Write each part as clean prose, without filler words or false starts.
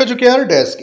Educare desk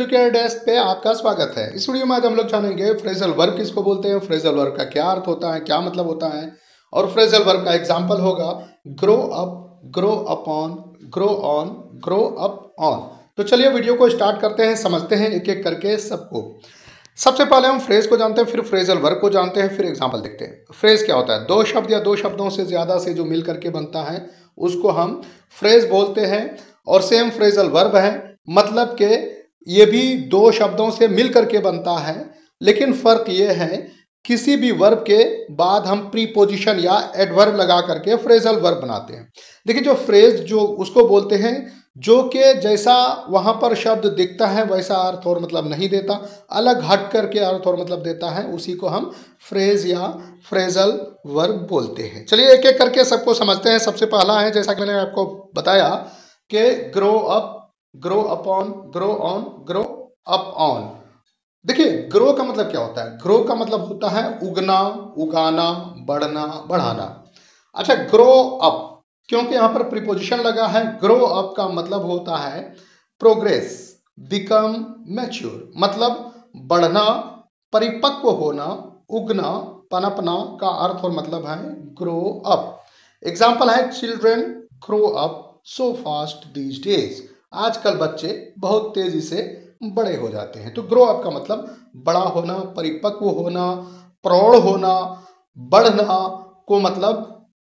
पे आपका स्वागत है। इस वीडियो में आज हम लोग जानेंगे फ्रेजल वर्ब किसको बोलते हैं, फ्रेजल वर्ब का क्या अर्थ होता है, क्या मतलब होता है, और फ्रेजल वर्ब का एग्जांपल होगा grow up, grow upon, grow on, grow up on. तो चलिए वीडियो को स्टार्ट करते हैं, समझते हैं एक एक करके सबको। सबसे पहले हम फ्रेज को जानते हैं, फिर फ्रेजल वर्ब को जानते हैं, फिर एग्जाम्पल देखते हैं। फ्रेज क्या होता है? दो शब्द या दो शब्दों से ज्यादा से जो मिल करके बनता है उसको हम फ्रेज बोलते हैं। और सेम फ्रेजल वर्ब है, मतलब के ये भी दो शब्दों से मिल करके बनता है, लेकिन फर्क ये है किसी भी वर्ब के बाद हम प्रीपोजिशन या एडवर्ब लगा करके फ्रेजल वर्ब बनाते हैं। देखिए, जो फ्रेज जो उसको बोलते हैं जो कि जैसा वहां पर शब्द दिखता है वैसा अर्थ और मतलब नहीं देता, अलग हट करके अर्थ और मतलब देता है, उसी को हम फ्रेज या फ्रेजल वर्ब बोलते हैं। चलिए एक एक करके सबको समझते हैं। सबसे पहला है, जैसा कि मैंने आपको बताया कि grow up, grow upon, grow on, grow up on. देखिए, ग्रो का मतलब क्या होता है? ग्रो का मतलब होता है उगना, उगाना, बढ़ना, बढ़ाना। अच्छा, ग्रो अप, क्योंकि यहां पर प्रीपोजिशन लगा है, ग्रो अप का मतलब होता है प्रोग्रेस, बिकम मैच्योर, मतलब बढ़ना, परिपक्व होना, उगना, पनपना का अर्थ और मतलब है ग्रो अप। एग्जाम्पल है, children grow up so fast these days. आजकल बच्चे बहुत तेजी से बड़े हो जाते हैं। तो ग्रो अप का मतलब बड़ा होना, परिपक्व होना, प्रौढ़ होना, बढ़ना को मतलब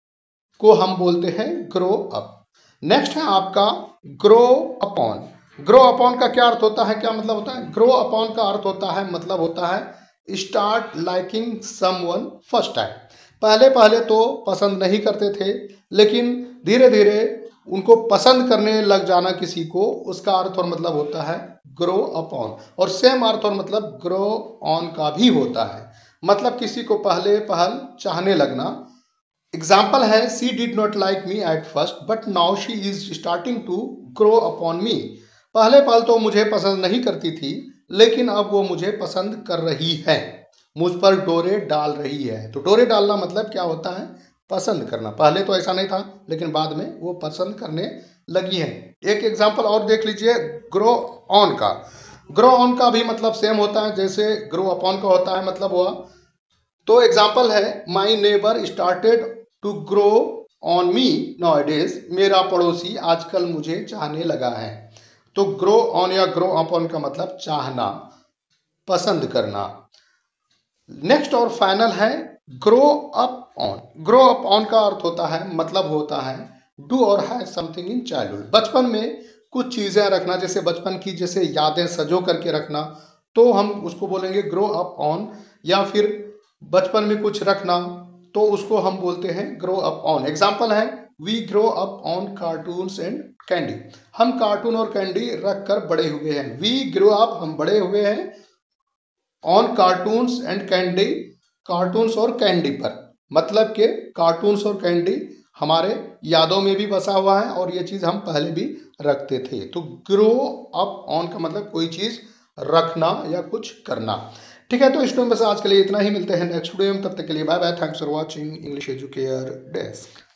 को हम बोलते हैं ग्रो अप। नेक्स्ट है आपका ग्रो अपॉन। ग्रो अपॉन का क्या अर्थ होता है, क्या मतलब होता है? ग्रो अपॉन का अर्थ होता है, मतलब होता है start liking someone first time. पहले पहले तो पसंद नहीं करते थे, लेकिन धीरे धीरे उनको पसंद करने लग जाना किसी को, उसका अर्थ और मतलब होता है ग्रो अपॉन। और सेम अर्थ और मतलब ग्रो ऑन का भी होता है, मतलब किसी को पहले पहल चाहने लगना। एग्जाम्पल है, she did not like me at first but now she is starting to grow upon me. पहले पहल तो मुझे पसंद नहीं करती थी, लेकिन अब वो मुझे पसंद कर रही है, मुझ पर डोरे डाल रही है। तो डोरे डालना मतलब क्या होता है? पसंद करना। पहले तो ऐसा नहीं था, लेकिन बाद में वो पसंद करने लगी है। एक एग्जाम्पल और देख लीजिए ग्रो ऑन का। ग्रो ऑन का भी मतलब सेम होता है जैसे ग्रो अपॉन का होता है, मतलब हुआ। तो एग्जाम्पल है, my neighbour started to grow on me nowadays. मेरा पड़ोसी आजकल मुझे चाहने लगा है। तो ग्रो ऑन या ग्रो अपॉन का मतलब चाहना, पसंद करना। नेक्स्ट और फाइनल है grow up on. Grow up on का अर्थ होता है, मतलब होता है डू और हैव समथिंग इन चाइल्डहुड। बचपन में कुछ चीजें रखना, जैसे बचपन की जैसे यादें सजो करके रखना, तो हम उसको बोलेंगे ग्रो अप ऑन। या फिर बचपन में कुछ रखना, तो उसको हम बोलते हैं ग्रो अप ऑन। एग्जाम्पल है, we grow up on cartoons and candy. हम कार्टून और कैंडी रख कर बड़े हुए हैं। वी ग्रो अप, हम बड़े हुए हैं, on cartoons and candy, cartoons और कैंडी पर, मतलब के कार्टून्स और कैंडी हमारे यादों में भी बसा हुआ है और ये चीज हम पहले भी रखते थे। तो ग्रो अप ऑन का मतलब कोई चीज रखना या कुछ करना। ठीक है, तो इस टाइम बस आज के लिए इतना ही। मिलते हैं नेक्स्ट वीडियो में, तब तक के लिए bye bye. Thanks for watching English Educare desk.